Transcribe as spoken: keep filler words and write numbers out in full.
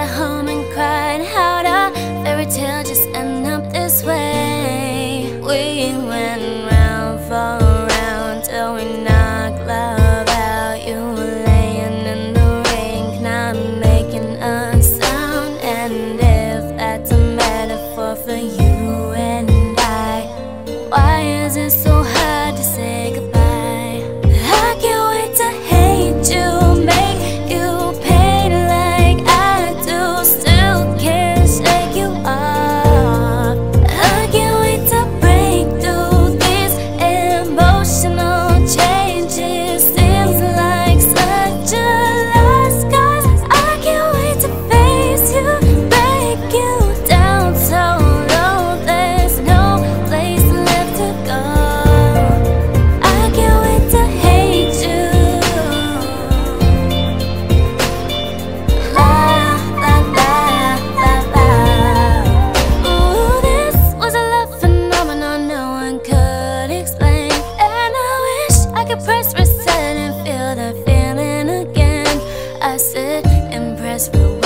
at home and cried. How'd a fairy tale just end up this way? We went round for round till we knocked love out. You were laying in the rain, not making a sound. And if that's a metaphor for you and I, why is it so hard to say goodbye? I can't wait to hate you, make you pain like I do. Still can't shake you off. I can't wait to break through these emotional changes. Seems like such a loss, 'cause I can't wait to face you, break you down so low there's no place left to go. I can't wait to hate you. La la la la la. Ooh, this was a love phenomenon no one could explain, and I wish I could press reset and feel the feeling again. I said, impress, rewind.